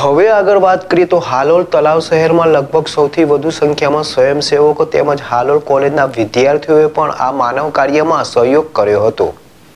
હવે આગળ વાત કરીએ તો હાલોલ તલાવ શહેરમાં લગભગ સૌથી વધુ સંખ્યામાં સ્વયંસેવકો તેમજ હાલોલ કોલેજના વિદ્યાર્થીઓએ પણ આ માનવ કાર્યમાં સહયોગ કર્યો હતો.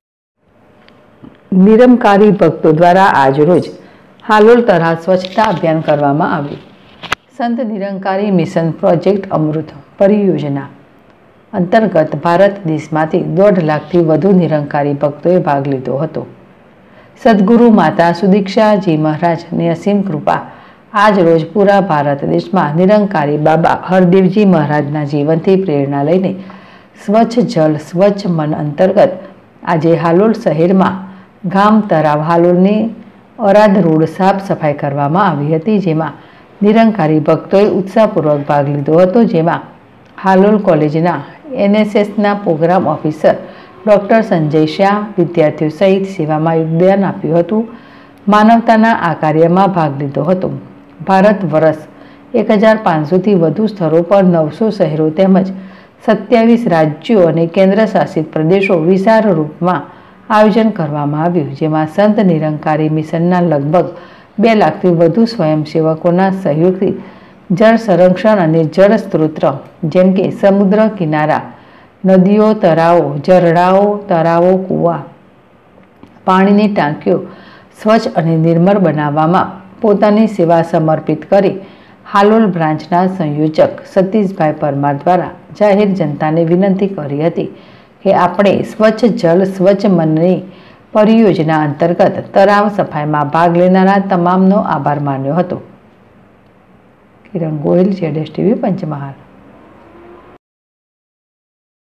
નિરંકારી ભક્તો દ્વારા આજરોજ હાલોલ તળાવ સ્વચ્છતા અભિયાન કરવામાં આવ્યું. સંત નિરંકારી મિશન પ્રોજેક્ટ અમૃત પરિયોજના અંતર્ગત ભારત દેશમાંથી 1.5 લાખથી વધુ નિરંકારી ભક્તોએ ભાગ લીધો હતો. સદગુરુ માતા સુદીક્ષાજી મહારાજની અસીમ કૃપા આજ રોજ પૂરા ભારત દેશમાં નિરંકારી બાબા હરદેવજી મહારાજના જીવનથી પ્રેરણા લઈને સ્વચ્છ જલ સ્વચ્છ મન અંતર્ગત આજે હાલોલ શહેરમાં ગામ તળાવ હાલોલની અરાધ રોડ સાફ સફાઈ કરવામાં આવી હતી, જેમાં નિરંકારી ભક્તોએ ઉત્સાહપૂર્વક ભાગ લીધો હતો. જેમાં હાલોલ કોલેજના NSSના program officer doctor Sanjay Shah વિદ્યાર્થીઓ સહિત સેવામાં યોગદાન આપ્યું હતું. માનવતાના આ કાર્યમાં ભાગ લીધો હતો. ભારત વર્ષ 1500થી વધુ સ્થળો પર 900 શહેરો તેમજ 27 રાજ્યો અને કેન્દ્ર શાસિત પ્રદેશો વિશાળ રૂપમાં આયોજન કરવામાં આવ્યું, જેમાં સંત નિરંકારી મિશનના લગભગ 2 લાખથી વધુ સ્વયંસેવકોના સહયોગથી જળ સંરક્ષણ અને જળ સ્ત્રોત જેમ કે સમુદ્ર કિનારા, નદીઓ, તળાવો, ઝરણાઓ, તળાવો, કૂવા, પાણીની ટાંકીઓ સ્વચ્છ અને નિર્મળ બનાવવામાં પોતાની સેવા સમર્પિત કરી હાલોલ બ્રાન્ચના સંયોજક સતીશભાઈ પરમાર દ્વારા જાહેર જનતાને વિનંતી કરી હતી કે આપણે સ્વચ્છ જલ સ્વચ્છ મનની પરિયોજના અંતર્ગત તળાવ સફાઈમાં ભાગ લેનારા તમામનો આભાર માન્યો હતો. કિરણ ગોહિલ, ZSTV, પંચમહાલ.